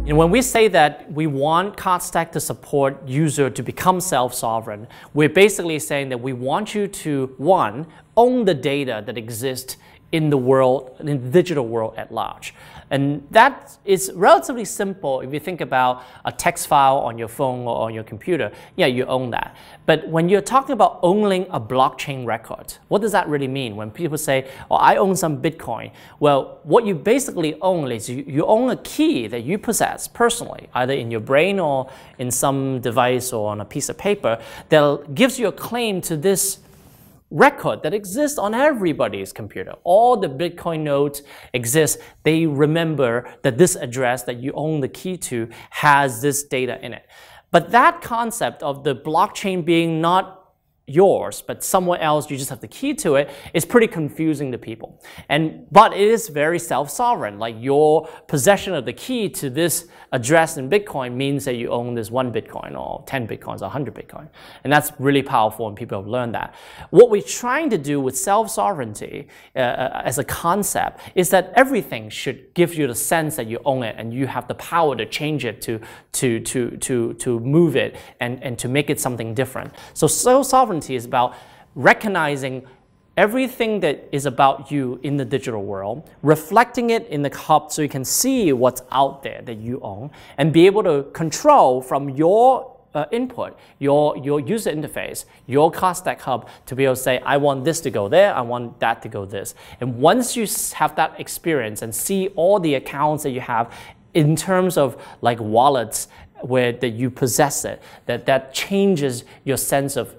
When we say that we want CardStack to support user to become self-sovereign, we're basically saying that we want you to, one, own the data that exists in the world, in the digital world at large. And that is relatively simple if you think about a text file on your phone or on your computer. Yeah, you own that. But when you're talking about owning a blockchain record, what does that really mean? When people say, oh, I own some Bitcoin. Well, what you basically own is you own a key that you possess personally, either in your brain or in some device or on a piece of paper that gives you a claim to this record that exists on everybody's computer. All the Bitcoin nodes exist. They remember that this address that you own the key to has this data in it. But that concept of the blockchain being not yours, but somewhere else, you just have the key to it, is pretty confusing to people. But it is very self-sovereign. Like your possession of the key to this address in Bitcoin means that you own this 1 Bitcoin or 10 Bitcoins or 100 Bitcoin. And that's really powerful and people have learned that. What we're trying to do with self-sovereignty as a concept is that everything should give you the sense that you own it and you have the power to change it, to move it and to make it something different. So self-sovereignty is about recognizing everything that is about you in the digital world, reflecting it in the hub so you can see what's out there that you own, and be able to control from your input, your user interface, your CardStack hub, to be able to say, I want this to go there, I want that to go this. And once you have that experience and see all the accounts that you have in terms of like wallets where that you possess it, that changes your sense of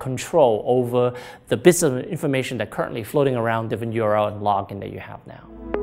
control over the bits of information that currently floating around different URL and login that you have now.